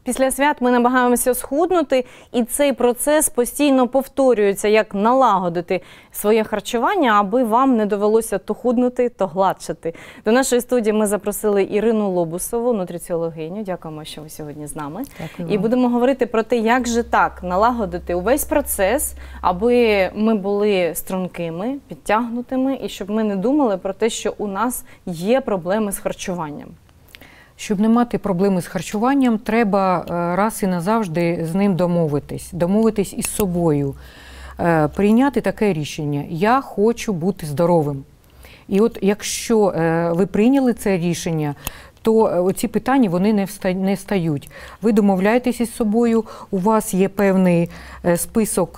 Після свят ми намагаємося схуднути, і цей процес постійно повторюється, як налагодити своє харчування, аби вам не довелося то худнути, то гладшати. До нашої студії ми запросили Ірину Лобусову, нутриціологиню. Дякуємо, що ви сьогодні з нами. Дякую. І будемо говорити про те, як же так налагодити увесь процес, аби ми були стрункими, підтягнутими, і щоб ми не думали про те, що у нас є проблеми з харчуванням. Щоб не мати проблеми з харчуванням, треба раз і назавжди з ним домовитись із собою, прийняти таке рішення: я хочу бути здоровим. І от якщо ви прийняли це рішення, то ці питання вони не стають. Ви домовляєтесь із собою, у вас є певний список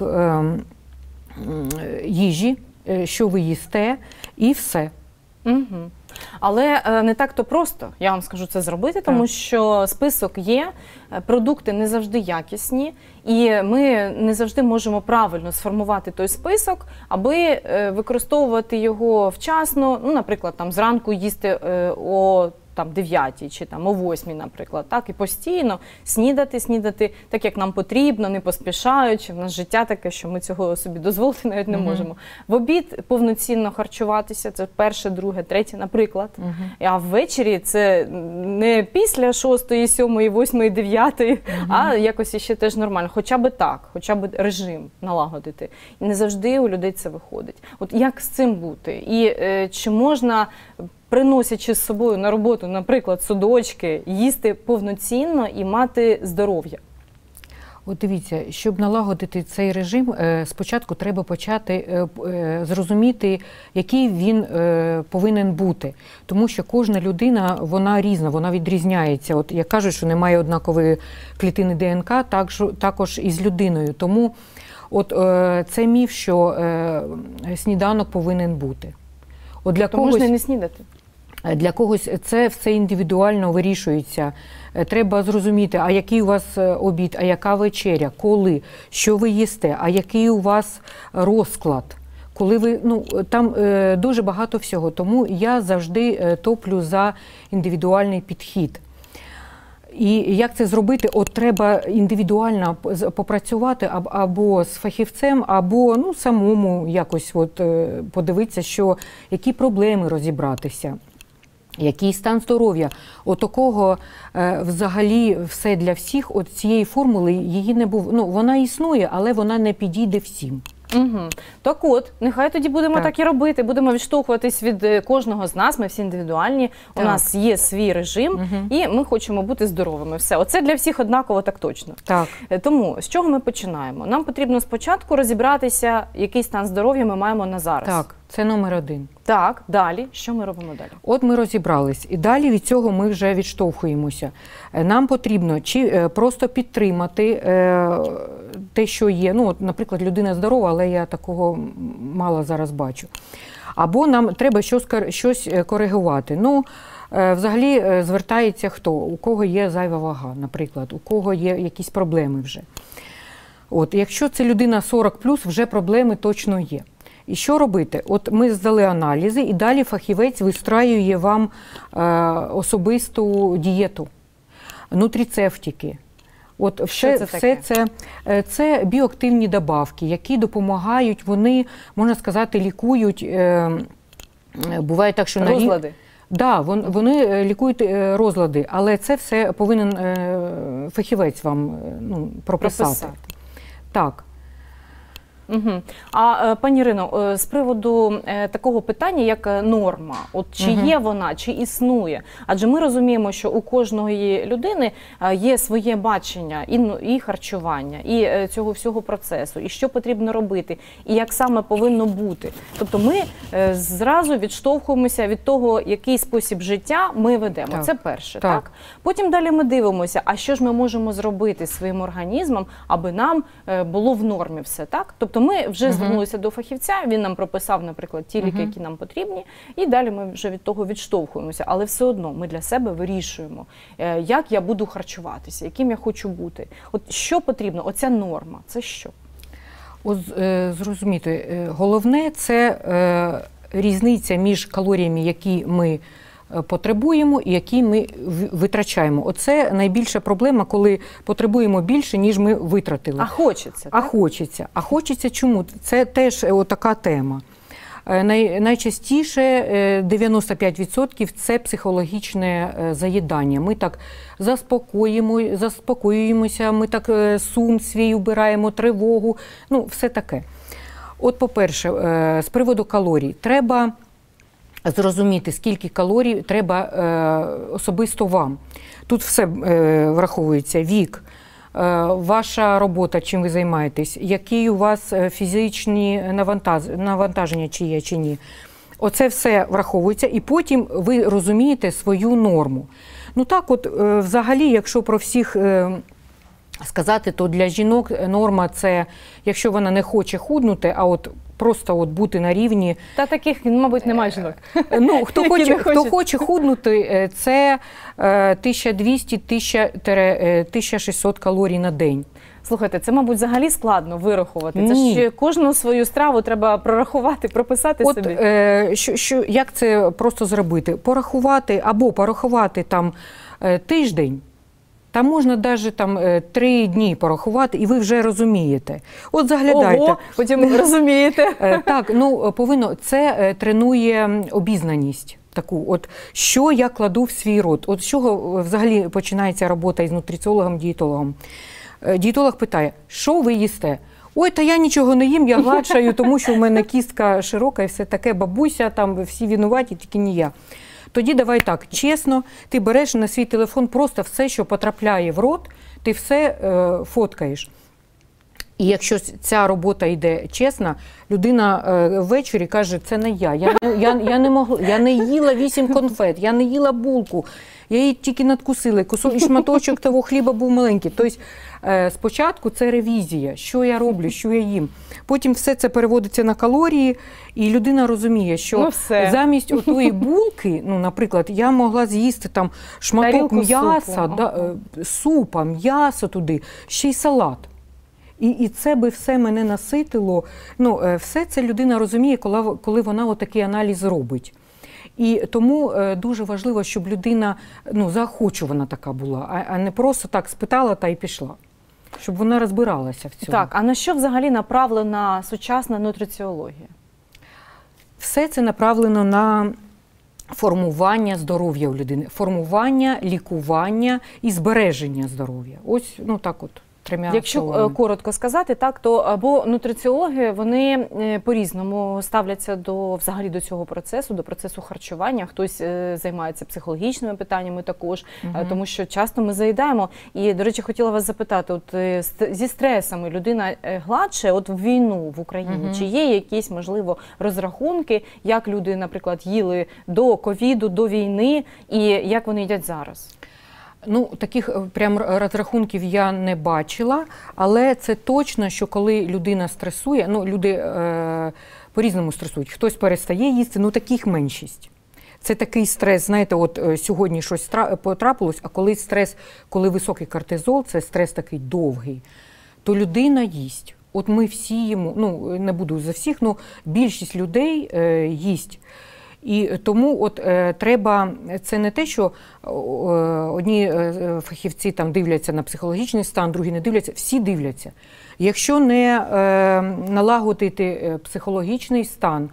їжі, що ви їсте, і все. Угу. Але не так-то просто, я вам скажу, це зробити, тому що список є, продукти не завжди якісні, і ми не завжди можемо правильно сформувати той список, аби використовувати його вчасно, ну, наприклад, там зранку їсти о 9 чи там о 8, наприклад, так, і постійно снідати так, як нам потрібно, не поспішаючи. В нас життя таке, що ми цього собі дозволити навіть не можемо. В обід повноцінно харчуватися, це перше, друге, третє, наприклад. А ввечері це не після 6, 7, 8, 9, а якось іще теж нормально. Хоча б так, хоча б режим налагодити. І не завжди у людей це виходить. От як з цим бути? І чи можна, приносячи з собою на роботу, наприклад, судочки, їсти повноцінно і мати здоров'я? От дивіться, щоб налагодити цей режим, спочатку треба почати зрозуміти, який він повинен бути. Тому що кожна людина, вона різна, вона відрізняється. От як кажуть, що немає однакової клітини ДНК, також і з людиною. Тому от це міф, що сніданок повинен бути. От для когось можна не снідати? Для когось це все індивідуально вирішується. Треба зрозуміти, а який у вас обід, а яка вечеря, коли, що ви їсте, а який у вас розклад. Коли ви, там дуже багато всього, тому я завжди топлю за індивідуальний підхід. І як це зробити? От треба індивідуально попрацювати або з фахівцем, або самому якось подивитися, які проблеми розібратися, який стан здоров'я. От такого взагалі все для всіх, от цієї формули її не було. Вона існує, але вона не підійде всім. Угу. Так от, нехай тоді будемо так і робити, будемо відштовхуватись від кожного з нас, ми всі індивідуальні, у нас є свій режим, і ми хочемо бути здоровими. Все, оце для всіх однаково, так точно. Так. Тому, з чого ми починаємо? Нам потрібно спочатку розібратися, який стан здоров'я ми маємо на зараз. Так, це номер 1. Так, далі. Що ми робимо далі? От ми розібрались. І далі від цього ми вже відштовхуємося. Нам потрібно чи просто підтримати те, що є. От, наприклад, людина здорова, але я такого мало зараз бачу. Або нам треба щось коригувати. Взагалі звертається хто? У кого є зайва вага, наприклад, у кого є якісь проблеми вже. От, якщо це людина 40+, вже проблеми точно є. І що робити? От ми здали аналізи, і далі фахівець вистраює вам особисту дієту, нутрицептики. От все це біоактивні добавки, які допомагають, вони, можна сказати, лікують. Буває так, що розлади. Так, вони лікують розлади, але це все повинен фахівець вам прописати. Так. Угу. А, пані Ірино, з приводу такого питання, як норма, от чи є вона, чи існує? Адже ми розуміємо, що у кожної людини є своє бачення і харчування, і цього всього процесу, і що потрібно робити, і як саме повинно бути. Тобто ми зразу відштовхуємося від того, який спосіб життя ми ведемо. Так. Це перше. Так. Потім далі ми дивимося, а що ж ми можемо зробити своїм організмом, аби нам було в нормі все, так? Тобто ми вже звернулися до фахівця, він нам прописав, наприклад, ті ліки, які нам потрібні, і далі ми вже від того відштовхуємося. Але все одно ми для себе вирішуємо, як я буду харчуватися, яким я хочу бути. От що потрібно? Оця норма, це що? От зрозуміти, головне – це різниця між калоріями, які ми потребуємо і які ми витрачаємо. Оце найбільша проблема, коли потребуємо більше, ніж ми витратили. А хочеться. А хочеться. А хочеться чому? Це теж така тема. Найчастіше 95% це психологічне заїдання. Ми так заспокоюємося, ми так сум свій убираємо, тривогу, ну все таке. От, по-перше, з приводу калорій. Треба зрозуміти, скільки калорій треба особисто вам. Тут все враховується: вік, ваша робота, чим ви займаєтесь, які у вас фізичні навантаження, чи є, чи ні. Оце все враховується, і потім ви розумієте свою норму. Ну так от, взагалі, якщо про всіх сказати, то для жінок норма – це, якщо вона не хоче худнути, а от просто от бути на рівні. Та таких, мабуть, немає жінок. Ну, хто хоче худнути, це 1200-1600 калорій на день. Слухайте, це, мабуть, взагалі складно вирахувати. Ні. Це ж кожну свою страву треба прорахувати, прописати собі. Як це просто зробити? Порахувати там тиждень. Там можна навіть 3 дні порахувати, і ви вже розумієте. От заглядайте. Ого, потім розумієте. Так, ну повинно, це тренує обізнаність таку. От що я кладу в свій рот? От з чого взагалі починається робота із нутриціологом, дієтологом? Дієтолог питає: що ви їсте? Ой, та я нічого не їм, я гладшаю, тому що в мене кістка широка і все таке, бабуся, там всі винуваті, тільки не я. Тоді давай так, чесно, ти береш на свій телефон просто все, що потрапляє в рот, ти все фоткаєш. І якщо ця робота йде чесно, людина ввечері каже: це не я. Я не їла 8 конфет, я не їла булку, я її тільки надкусила, і шматочок того хліба був маленький. Тобто спочатку це ревізія, що я роблю, що я їм. Потім все це переводиться на калорії, і людина розуміє, що замість отої булки, ну, наприклад, я могла з'їсти там шматок м'яса, супа, м'ясо туди, ще й салат. І це би все мене наситило. Ну, все це людина розуміє, коли вона отакий аналіз робить. І тому дуже важливо, щоб людина, ну, заохочувана така була, а не просто так спитала та й пішла. Щоб вона розбиралася в цьому. Так, а на що взагалі направлена сучасна нутриціологія? Все це направлено на формування здоров'я у людини. Формування, лікування і збереження здоров'я. Ось, ну так от. Якщо коротко сказати, так, то або нутриціологи, вони по-різному ставляться взагалі до цього процесу, до процесу харчування. Хтось займається психологічними питаннями також, тому що часто ми заїдаємо. І, до речі, хотіла вас запитати, от зі стресами людина гладше, от в війну в Україні, чи є якісь, можливо, розрахунки, як люди, наприклад, їли до ковіду, до війни, і як вони їдять зараз? Ну, таких прям розрахунків я не бачила, але це точно, що коли людина стресує, ну, люди по-різному стресують. Хтось перестає їсти, ну, таких меншість. Це такий стрес, знаєте, от сьогодні щось потрапилось, а коли стрес, коли високий кортизол, це стрес такий довгий, то людина їсть. От ми всі їмо, ну, не буду за всіх, ну, більшість людей їсть. І тому от треба, це не те, що одні фахівці там дивляться на психологічний стан, другі не дивляться, всі дивляться. Якщо не налагодити психологічний стан,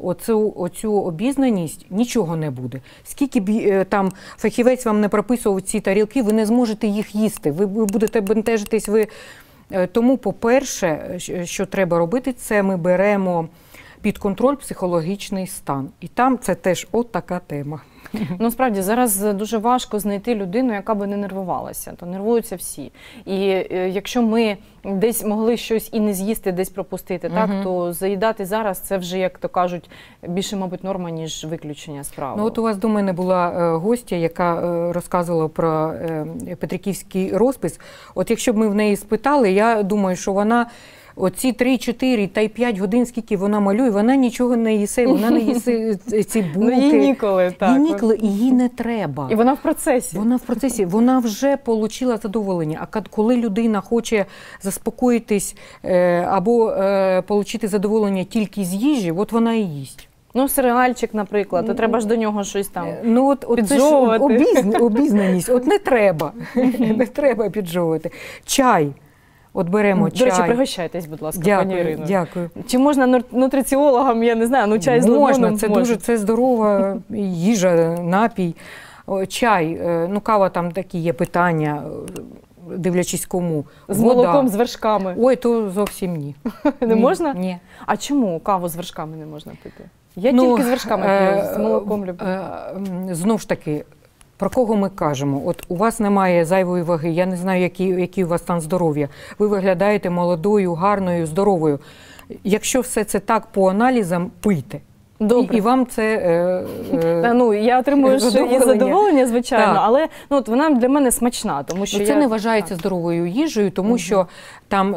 оцю обізнаність, нічого не буде. Скільки б там фахівець вам не прописував ці тарілки, ви не зможете їх їсти, ви будете бентежитись. Тому, по-перше, що треба робити, це ми беремо під контроль психологічний стан. І там це теж от така тема. Ну, справді, зараз дуже важко знайти людину, яка би не нервувалася. То нервуються всі. І якщо ми десь могли щось і не з'їсти, десь пропустити, так, то заїдати зараз – це вже, як то кажуть, більше, мабуть, норма, ніж виключення з правил. Ну, от у вас до мене була гостя, яка розказувала про петриківський розпис. От якщо б ми в неї спитали, я думаю, що вона оці 3, 4 та й 5 годин, скільки вона малює, вона нічого не їсе, вона не їсе ці булки. Ну, їй ніколи, так. Їй ніколи, і їй не треба. І вона в процесі. Вона в процесі, вона вже отримала задоволення. А коли людина хоче заспокоїтись або отримати задоволення тільки з їжі, от вона і їсть. Ну, серіальчик, наприклад, то треба ж до нього щось там Ну, от піджовувати. Це ж обізнаність, от не треба, не треба піджовувати. Чай, от беремо чай. До речі, пригощайтесь, будь ласка, пані Ірино. Дякую. Чи можна нутриціологам, я не знаю, чай з лимоном? Можна, це здорова їжа, напій. Чай, кава, там такі є питання, дивлячись кому. З молоком, з вершками. Ой, то зовсім ні. Не можна? Ні. А чому каву з вершками не можна пити? Я тільки з вершками п'ю, з молоком люблю. Знову ж таки, про кого ми кажемо? От у вас немає зайвої ваги, я не знаю, який у вас стан здоров'я. Ви виглядаєте молодою, гарною, здоровою. Якщо все це так по аналізам, пийте. Добре. І вам це я отримую задоволення, звичайно, так. Але вона для мене смачна, тому що це не вважається здоровою їжею, тому що там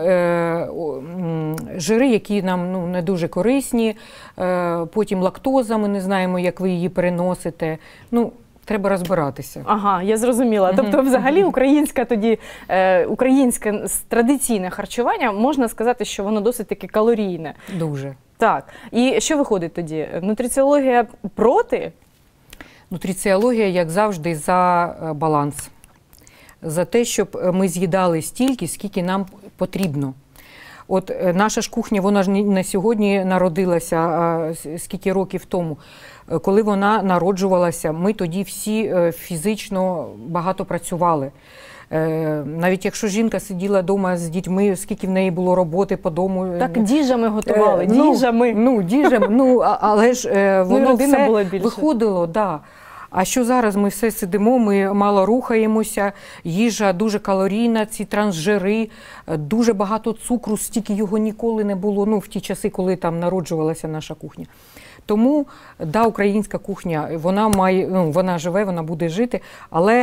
жири, які нам не дуже корисні, потім лактоза, ми не знаємо, як ви її переносите. Треба розбиратися. Ага, я зрозуміла. Тобто, взагалі, українське традиційне харчування, можна сказати, що воно досить таки калорійне. Дуже. Так. І що виходить тоді? Нутриціологія проти? Нутриціологія, як завжди, за баланс. За те, щоб ми з'їдали стільки, скільки нам потрібно. От наша ж кухня, вона ж не сьогодні народилася, а скільки років тому. Коли вона народжувалася, ми тоді всі фізично багато працювали. Навіть якщо жінка сиділа вдома з дітьми, скільки в неї було роботи по дому. Так діжами готували, діжами. Але ж воно все виходило, да. А що зараз ми все сидимо, ми мало рухаємося, їжа дуже калорійна, ці трансжири, дуже багато цукру, стільки його ніколи не було, в ті часи, коли там народжувалася наша кухня. Тому, да, українська кухня, вона живе, вона буде жити, але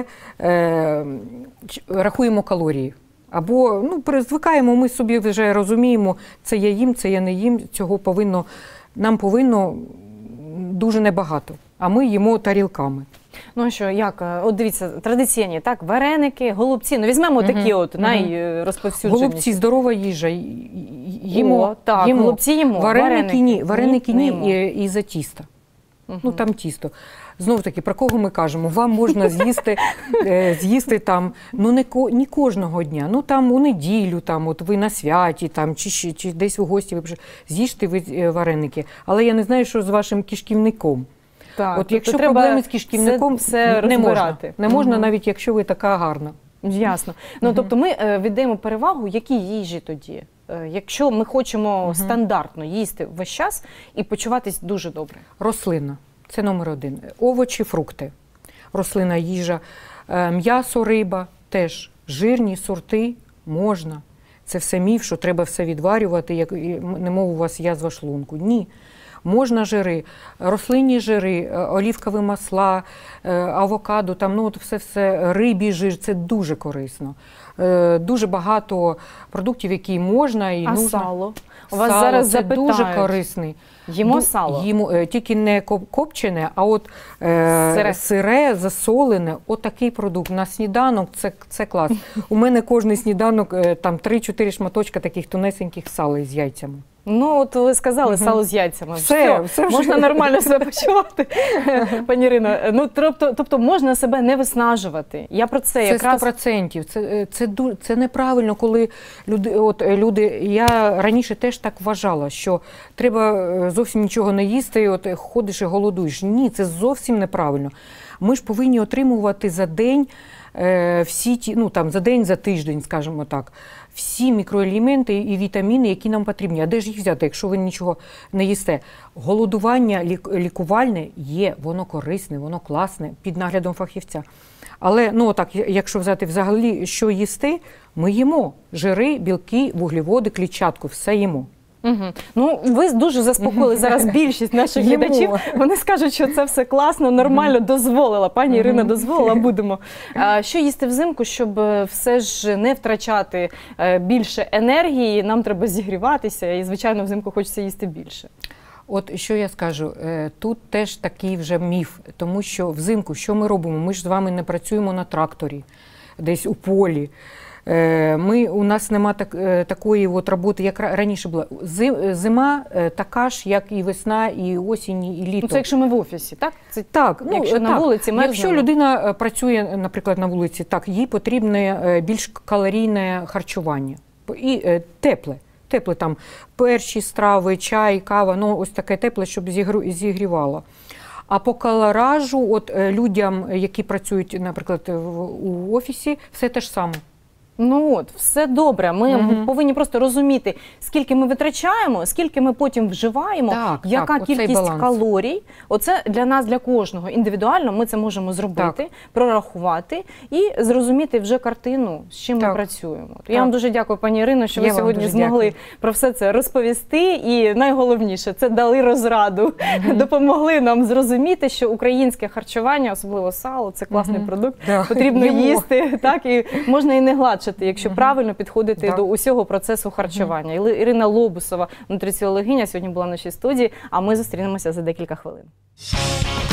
рахуємо калорії. Або звикаємо, ми собі вже розуміємо, це я їм, це я не їм, нам повинно дуже небагато, а ми їмо тарілками. Ну а що, як? От дивіться, традиційні, так, вареники, голубці. Візьмемо такі найрозповсюдженіші. Голубці, здорова їжа. Їмо. Голубці їмо. Вареники ні, і за тісто. Там тісто. Знову таки, про кого ми кажемо? Вам можна з'їсти там, не кожного дня, там у неділю, от ви на святі, чи десь у гості, з'їжте ви вареники. Але я не знаю, що з вашим кишківником. Так, от якщо проблеми з кишківником, все не можна, навіть якщо ви така гарна. Ясно. Тобто ми віддаємо перевагу якій їжі тоді? Якщо ми хочемо стандартно їсти весь час і почуватись дуже добре. Рослина. Це номер 1. Овочі, фрукти. Рослина, їжа. М'ясо, риба теж. Жирні сорти можна. Це все міф, що треба все відварювати, немов у вас язва шлунку. Ні. Можна жири, рослинні жири, олівкові масла, авокадо, все, рибі жир, це дуже корисно. Дуже багато продуктів, які можна і нужно. Сало? У вас зараз запитають. Це дуже корисний. Їмо сало? Тільки не копчене, а от сире, засолене, отакий продукт. На сніданок це клас. У мене кожний сніданок, 3-4 шматочка таких тонесеньких сала з яйцями. От ви сказали, сало з яйцями. Все можна нормально себе почувати, пані Ірино. Тобто можна себе не виснажувати. Я про це якраз... 100%. Це неправильно, коли люди... Я раніше теж так вважала, що треба зовсім нічого не їсти, ходиш і голодуєш. Ні, це зовсім неправильно. Ми ж повинні отримувати за день за день, за тиждень, скажімо так, всі мікроелементи і вітаміни, які нам потрібні. А де ж їх взяти, якщо ви нічого не їсте? Голодування лікувальне є, воно корисне, воно класне, під наглядом фахівця. Але, якщо взяти взагалі, що їсти, ми їмо жири, білки, вуглеводи, клітчатку, все їмо. Ви дуже заспокоїли зараз більшість наших глядачів. Вони скажуть, що це все класно, нормально, дозволила. Пані Ірина дозволила, будемо. Що їсти взимку, щоб все ж не втрачати більше енергії, нам треба зігріватися і, звичайно, взимку хочеться їсти більше. От що я скажу, тут теж такий вже міф, тому що взимку що ми робимо? Ми ж з вами не працюємо на тракторі, десь у полі. У нас нема такої от роботи, як раніше була. Зима така ж, як і весна, і осінь, і літо. Ну, це якщо ми в офісі, так? Це, так, якщо на вулиці мерзнемо. Якщо людина працює, наприклад, на вулиці, так, їй потрібне більш калорійне харчування. І тепле там, перші страви, чай, кава, ну ось таке тепле, щоб зігрівало. А по колоражу, от людям, які працюють, наприклад, у офісі, все те ж саме. Ну от, все добре. Ми повинні просто розуміти, скільки ми витрачаємо, скільки ми потім вживаємо, яка кількість калорій. Оце для нас, для кожного індивідуально ми це можемо зробити, прорахувати і зрозуміти вже картину, з чим ми працюємо. Я вам дуже дякую, пані Ірино, що ви сьогодні змогли про все це розповісти. І найголовніше, це дали розраду, допомогли нам зрозуміти, що українське харчування, особливо сало, це класний продукт, потрібно їсти, так, і можна і не гладше, якщо правильно підходити до усього процесу харчування. Ірина Лобусова, нутриціологиня, сьогодні була в нашій студії, а ми зустрінемося за декілька хвилин.